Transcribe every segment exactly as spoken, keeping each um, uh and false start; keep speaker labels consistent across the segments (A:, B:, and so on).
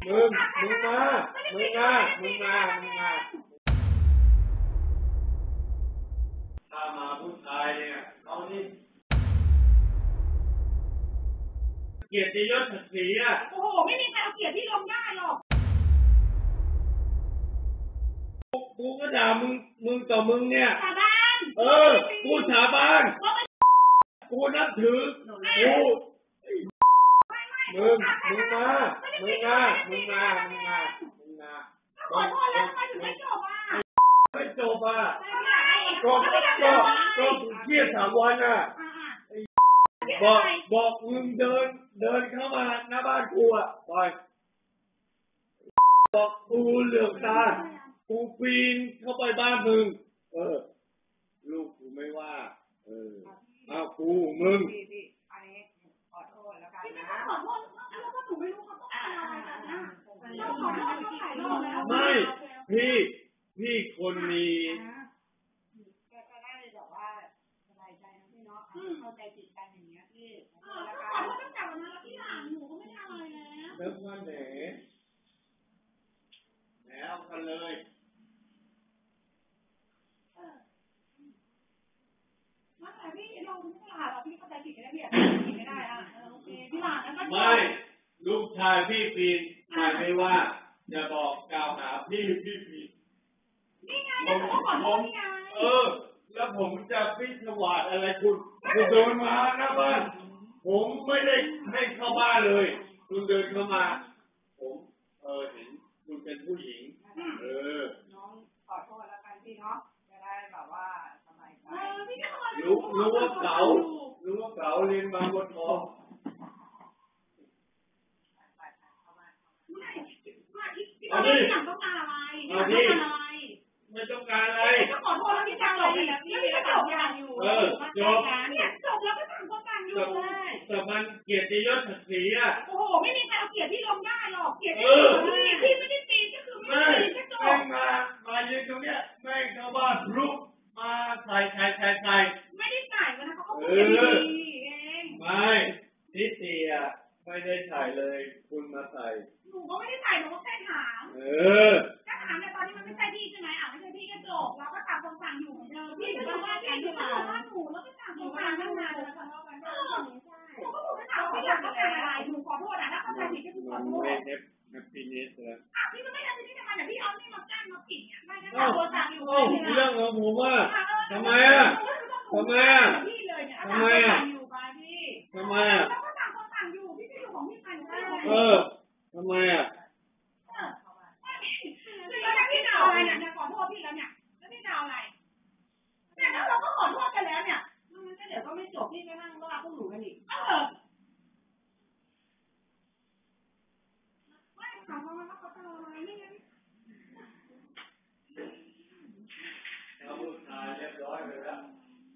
A: มึงมึงมามึงมามึงมามึงมาถ้ามาผู้ชายเนี่ยเขานี่เกียรติยศศักดิ์ศรีอ่ะ
B: โอ้โหไม่มีใครเอาเกียรติพี่ลงได้หรอก
A: กูก็ด่ามึงมึงต่อมึงเนี่ย
B: สาบาน
A: เออกูสาบานกูนับถือกูมึงมึงมามึงมามึงมามึงมามึงมา
B: ขอโทษแล้วทำไมถึงไม่จบอ่ะ
A: ไม่จบอ่ะก็ก็ก็กูเครียดสามวันอ่ะบอกบอกมึงเดินเดินเข้ามาหน้าบ้านกูอ่ะปล่อยบอกกูเหลือกตากูปีนเข้าไปบ้านมึงเออลูกกูไม่ว่าเออเอากูมึง
B: อันนี้ขอโทษแล้วกันนะขอโทษแล้วก็หนูไม่รู้เขาต้องอะไรกันนะเราขอโทษเขาถ่ายรูปแล้ว
A: ไม่พี่พี่คนมี
B: ก็ได้แบบว่าสบายใจนะพี่เนาะเข้าใจผิดกันอย่างเงี้ยพี่ขอโทษตั้งแต่วันนั้นแล้วพี่หลานหนูก็ไม่ทำอะไรแล้ว
A: เลิกวันไหนแล้วกันเลย
B: นั่นแหละพี่เราไม่ฉลาดเราพี่เข้าใจผิดกันได้พี่ผิดไม่ได้อ่ะโอเคพี่หลานแล้วก็
A: ไม่ลูกชายพี่ปีนหมายไม่ว่าจะบอกกล่าวหาพี่พี่ปีน
B: นี่ไงแล้วผมก็ขอโทษนี่ไง
A: เออแล้วผมจะพิจารณาอะไรคุณคุณเดินมาหน้าบ้านผมไม่ได้ให้เข้าบ้านเลยคุณเดินเข้ามาผมเออเห็นคุณเป็นผู้หญิงเออ
B: น้องขอโทษแล้วกันพี่เนาะจะได้แบบว่าสบายใจ
A: รู้รู้ว่าเก๋ารู้ว่าเก๋าเรียนมาบนทอง
B: เอาดิต้องการอะไร
A: เอาดิไม่ต้องการอะไร
B: ก็ขอโทษแล้วพี่จบเลยแล้วพี่ก็จบงานอยู่
A: เออจบ
B: เนี่ยจบแล้วก็ต่างคนต่างอยู่เลย
A: แต่มันเกียรติยศศักดิ์ศรีอ่ะ
B: โอ้โหไม่มีใครเอาเกียรติพี่ลงได้หรอกเกียรติพี่ไม่ได้ปีนก็คือไม่ได้ปีนก็จบ
A: แม่งมามายืนตรงเนี้ยแม่งเข้าบ้านลุกมาใส่ใส่ใส่ใส่
B: ไม่ได้ใส่กันนะเขาก็พูดดีเอง
A: ไม่นิติอ่ะไม่ได้ใส่เลยคุณมาใส่
B: หนูก็ไม่ได้ใส่หนูก็แค่ถาม
A: เออ
B: แค่ถามแต่ตอนนี้มันไม่ใช่พี่ใช่ไหมอ่ะไม่ใช่พี่ก็จบเราก็ต่างคนต่างอยู่เหมือนเดิมพี่ก็อยู่บ้านพี่อยู่บ้านหนูแล้วก็ต่างคนต่างนั่งนานแล้วทะเลาะกันก็หนูก็บอกให้ถามว่าพี่อยากต้องการอะไรหนูขอโทษนะถ้าเข้าใจผิดก็คือขอโทษ
A: ไม่เนฟเนฟฟินิสเลย
B: อ่ะพี่ก็ไม่ทำที่ทำไมแต่พี่เอานี่มากั้นมาปิดเนี่ยไม่ได้ต่างคนต่างอยู่
A: เรื่องของผมว่าทำไมอ่ะทำไมอ่ะ
B: พี่เลยเนี่ย
A: ทำไมอ่ะ
B: อยู่ไปพี่
A: ทำไมอ่ะ
B: แล้วก็ต่างคนต่างอยู่พี่ก็อยู่ของพี่ไปได้
A: เออทำไมอ่ะ
B: แล้วพี่จะเอาอะไรเนี่ยขอโทษพี่แล้วเนี่ยแล้วพี่จะเอาอะไรเนี่ยแล้วเราก็ขอโทษกันแล้วเนี่ยมันก็เดี๋ยวก็ไม่จบพี่ก็นั่งว่าพวกหนูกันอีกเออไม่ถามว่ามันเขาจะเอาอะไรไม่งั้น
A: แล้วผู้ชายเรียบร้อยเลยละ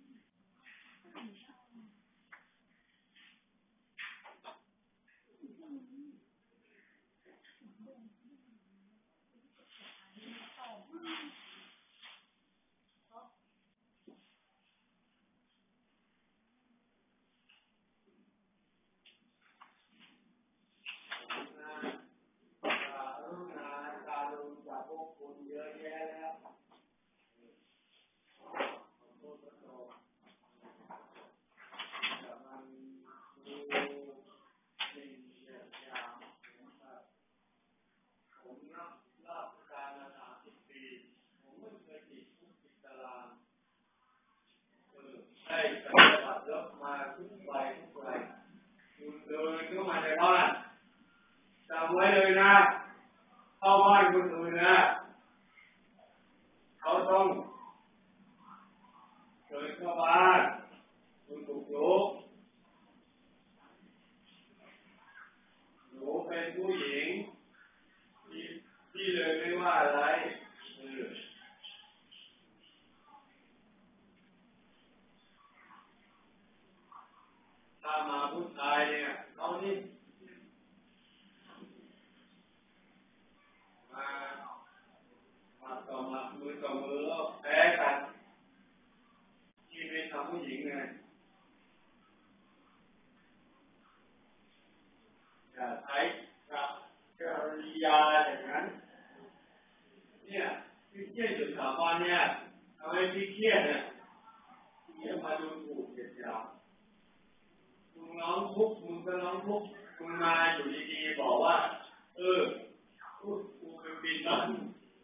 A: ได้ปฏิบัติแล้วมาทุกไปทุกไปคุณเดินเข้ามาในบ้านจำไว้เลยนะเข้าบ้านคุณอื่นนะเขาต้องเดินเข้าบ้านคุณถูกลุกหนูเป็นผู้หญิงที่ที่เลยไม่ว่าอะไรถ้ามาผู้ชายเนี่ยเขานี่มามาต่อมามือต่อมือแล้วแพ้กันที่ไม่ทำผู้หญิงไงอย่าใช้กับกริยาอย่างนั้นเนี่ยพี่เครียดอยู่สามวันเนี่ยทำไมพี่เครียดเนี่ยพี่มาดูถูกเหยียดหยามมึงร้องทุกข์มึงก็ร้องทุกข์มึงมาอยู่ดีๆบอกว่าเออกูกูเป็นบินบ้าน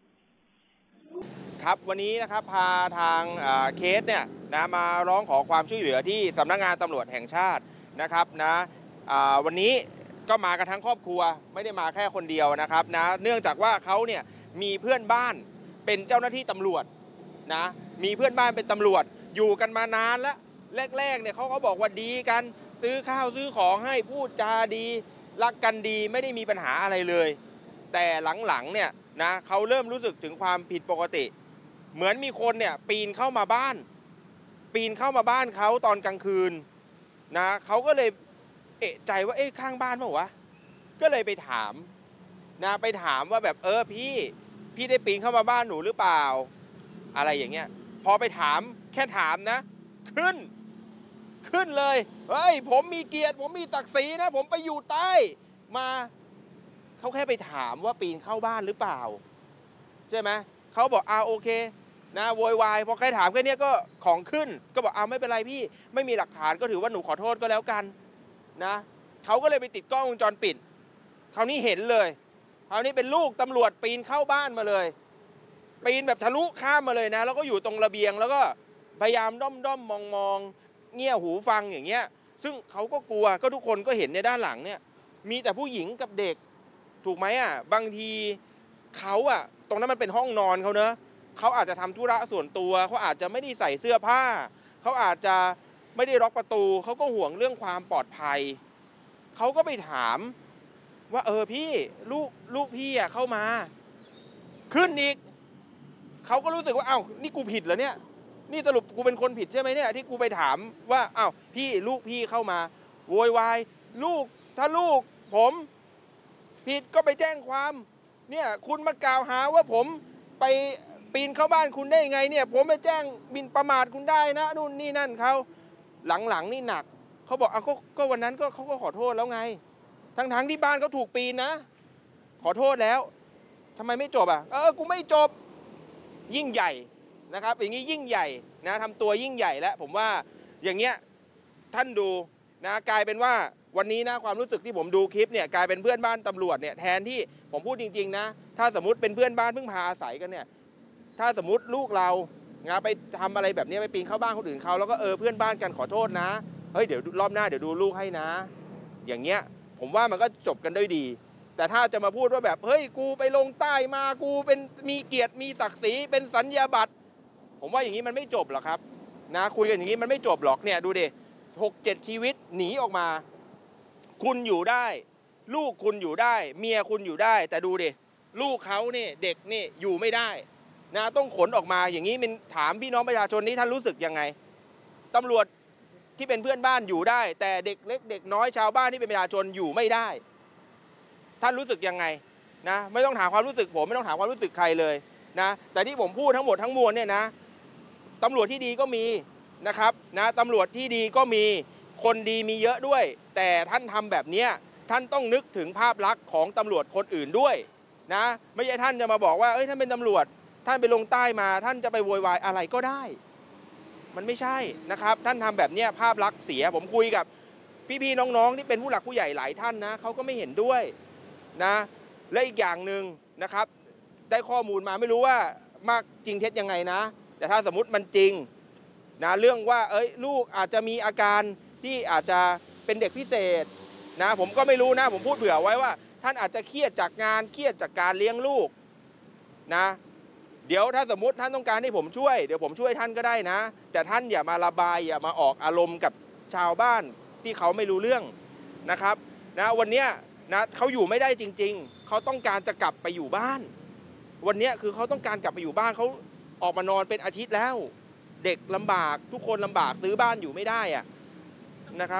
C: ครับวันนี้นะครับพาทางเคสเนี่ยนะมาร้องขอความช่วยเหลือที่สำนักงานตำรวจแห่งชาตินะครับนะวันนี้ก็มากันทั้งครอบครัวไม่ได้มาแค่คนเดียวนะครับนะเนื่องจากว่าเขาเนี่ยมีเพื่อนบ้านเป็นเจ้าหน้าที่ตำรวจนะมีเพื่อนบ้านเป็นตำรวจอยู่กันมานานแล้วแรกๆเนี่ยเขาก็บอกว่าดีกันซื้อข้าวซื้อของให้พูดจาดีรักกันดีไม่ได้มีปัญหาอะไรเลยแต่หลังๆเนี่ยนะเขาเริ่มรู้สึกถึงความผิดปกติเหมือนมีคนเนี่ยปีนเข้ามาบ้านปีนเข้ามาบ้านเขาตอนกลางคืนนะเขาก็เลยเอะใจว่าเอ๊ะข้างบ้านเปล่าวะก็เลยไปถามนะไปถามว่าแบบเออพี่พี่ได้ปีนเข้ามาบ้านหนูหรือเปล่าอะไรอย่างเงี้ยพอไปถามแค่ถามนะขึ้นขึ้นเลยเฮ้ยผมมีเกียรติผมมีศักดิ์ศรีนะผมไปอยู่ใต้มาเขาแค่ไปถามว่าปีนเข้าบ้านหรือเปล่าใช่ไหมเขาบอกอ่าโอเคนะโวยวายพอใครถามแค่นี้ก็ของขึ้นก็บอกอ่าไม่เป็นไรพี่ไม่มีหลักฐานก็ถือว่าหนูขอโทษก็แล้วกันนะเขาก็เลยไปติดกล้องวงจรปิดคราวนี้เห็นเลยคราวนี้เป็นลูกตำรวจปีนเข้าบ้านมาเลยปีนแบบทะลุข้ามมาเลยนะแล้วก็อยู่ตรงระเบียงแล้วก็พยายามด้อมด้อมมองมองเงี่ยหูฟังอย่างเงี้ยซึ่งเขาก็กลัวก็ทุกคนก็เห็นในด้านหลังเนี่ยมีแต่ผู้หญิงกับเด็กถูกไหมอ่ะบางทีเขาอ่ะตรงนั้นมันเป็นห้องนอนเขาเนอะเขาอาจจะทำธุระส่วนตัวเขาอาจจะไม่ได้ใส่เสื้อผ้าเขาอาจจะไม่ได้ล็อกประตูเขาก็ห่วงเรื่องความปลอดภัยเขาก็ไปถามว่าเออพี่ลูกลูกพี่อ่ะเข้ามาขึ้นอีกเขาก็รู้สึกว่าเอ้านี่กูผิดเหรอเนี่ยนี่สรุปกูเป็นคนผิดใช่ไหมเนี่ยที่กูไปถามว่าเอ้าพี่ลูกพี่เข้ามาโวยวายลูกถ้าลูกผมผิดก็ไปแจ้งความเนี่ยคุณมากล่าวหาว่าผมไปปีนเข้าบ้านคุณได้ยังไงเนี่ยผมไปแจ้งหมิ่นประมาทคุณได้นะนู่นนี่นั่นเขาหลังๆนี่หนักเขาบอกอ่ะก็ก็วันนั้นก็เขาก็ขอโทษแล้วไงทั้งๆที่บ้านเขาถูกปีนนะขอโทษแล้วทำไมไม่จบอ่ะเออกูไม่จบยิ่งใหญ่นะครับอย่างนี้ยิ่งใหญ่นะทำตัวยิ่งใหญ่แล้วผมว่าอย่างเงี้ยท่านดูนะกลายเป็นว่าวันนี้นะความรู้สึกที่ผมดูคลิปเนี่ยกลายเป็นเพื่อนบ้านตำรวจเนี่ยแทนที่ผมพูดจริงๆนะถ้าสมมุติเป็นเพื่อนบ้านเพิ่งพาอาศัยกันเนี่ยถ้าสมมุติลูกเรานะไปทำอะไรแบบนี้ไปปีนเข้าบ้านคนอื่นเขาแล้วก็เออเพื่อนบ้านกันขอโทษนะเฮ้ยเดี๋ยวรอบหน้าเดี๋ยวดูลูกให้นะอย่างเงี้ยผมว่ามันก็จบกันด้วยดีแต่ถ้าจะมาพูดว่าแบบเฮ้ยกูไปลงใต้มากูเป็นมีเกียรติมีศักดิ์ศรีเป็นสัญญาบัตรผมว่าอย่างนี้มันไม่จบหรอกครับนะคุยกันอย่างนี้มันไม่จบหรอกเนี่ยดูดิหกเจ็ดชีวิตหนีออกมาคุณอยู่ได้ลูกคุณอยู่ได้เมียคุณอยู่ได้แต่ดูดิลูกเขาเนี่ยเด็กนี่อยู่ไม่ได้นะต้องขนออกมาอย่างนี้มันถามพี่น้องประชาชนนี้ท่านรู้สึกยังไงตำรวจที่เป็นเพื่อนบ้านอยู่ได้แต่เด็กเล็กเด็กน้อยชาวบ้านที่เป็นประชาชนอยู่ไม่ได้ท่านรู้สึกยังไงนะไม่ต้องถามความรู้สึกผมไม่ต้องถามความรู้สึกใครเลยนะแต่ที่ผมพูดทั้งหมดทั้งมวลเนี่ยนะตำรวจที่ดีก็มีนะครับนะตำรวจที่ดีก็มีคนดีมีเยอะด้วยแต่ท่านทำแบบนี้ท่านต้องนึกถึงภาพลักษณ์ของตำรวจคนอื่นด้วยนะไม่ใช่ท่านจะมาบอกว่าเอ้ยท่านเป็นตำรวจท่านไปลงใต้มาท่านจะไปโวยวายอะไรก็ได้มันไม่ใช่นะครับท่านทำแบบนี้ภาพลักษณ์เสียผมคุยกับพี่ๆน้องๆที่เป็นผู้หลักผู้ใหญ่หลายท่านนะเขาก็ไม่เห็นด้วยนะและอีกอย่างหนึ่งนะครับได้ข้อมูลมาไม่รู้ว่ามากจริงเท็จยังไงนะแต่ถ้าสมมุติมันจริงนะเรื่องว่าเอ้ยลูกอาจจะมีอาการที่อาจจะเป็นเด็กพิเศษนะผมก็ไม่รู้นะผมพูดเผื่อไว้ว่าท่านอาจจะเครียดจากงานเครียดจากการเลี้ยงลูกนะเดี๋ยวถ้าสมมุติท่านต้องการให้ผมช่วยเดี๋ยวผมช่วยท่านก็ได้นะแต่ท่านอย่ามาระบายอย่ามาออกอารมณ์กับชาวบ้านที่เขาไม่รู้เรื่องนะครับนะวันนี้นะเขาอยู่ไม่ได้จริงๆเขาต้องการจะกลับไปอยู่บ้านวันนี้คือเขาต้องการกลับไปอยู่บ้านเขาออกมานอนเป็นอาทิตย์แล้วเด็กลำบากทุกคนลำบากซื้อบ้านอยู่ไม่ได้อะนะครับ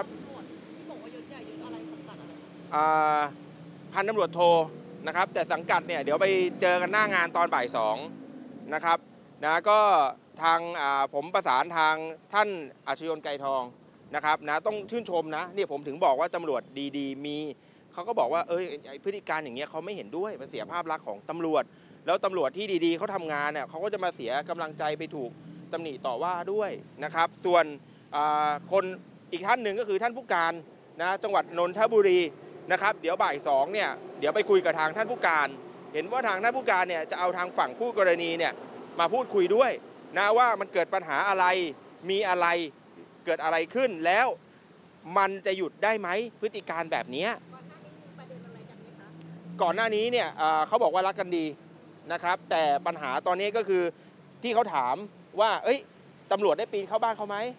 C: พันตำรวจโทนะครับแต่สังกัดเนี่ยเดี๋ยวไปเจอกันหน้างานตอนบ่ายสองนะครับนะก็ทางผมประสานทางท่านอัชยนต์ไกรทองนะครับนะต้องชื่นชมนะนี่ผมถึงบอกว่าตำรวจดีๆมีเขาก็บอกว่าเออไอ้พฤติการอย่างเงี้ยเขาไม่เห็นด้วยมันเสียภาพลักษณ์ของตำรวจแล้วตำรวจที่ดีๆเขาทำงานเนี่ยเขาก็จะมาเสียกำลังใจไปถูกตำหนิต่อว่าด้วยนะครับส่วนคนอีกท่านหนึ่งก็คือท่านผู้การนะจังหวัดนนทบุรีนะครับเดี๋ยวบ่ายสองเนี่ยเดี๋ยวไปคุยกับทางท่านผู้การเห็นว่าทางท่านผู้การเนี่ยจะเอาทางฝั่งคู่กรณีเนี่ยมาพูดคุยด้วยนะว่ามันเกิดปัญหาอะไรมีอะไรเกิดอะไรขึ้นแล้วมันจะหยุดได้ไหมพฤติการแบบนี้ก่อนหน้านี้เนี่ยเขาบอกว่ารักกันดีนะครับแต่ปัญหาตอนนี้ก็คือที่เขาถามว่าเอ้ยตำรวจได้ปีนเข้าบ้านเขาไหม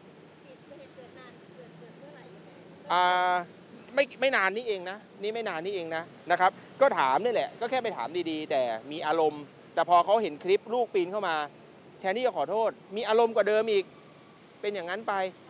C: อ่าไม่ไม่นานนี้เองนะนี่ไม่นานนี้เองนะนะครับก็ถามนี่แหละก็แค่ไปถามดีๆแต่มีอารมณ์แต่พอเขาเห็นคลิปลูกปีนเข้ามาแทนที่จะขอโทษมีอารมณ์กว่าเดิมอีกเป็นอย่างนั้นไป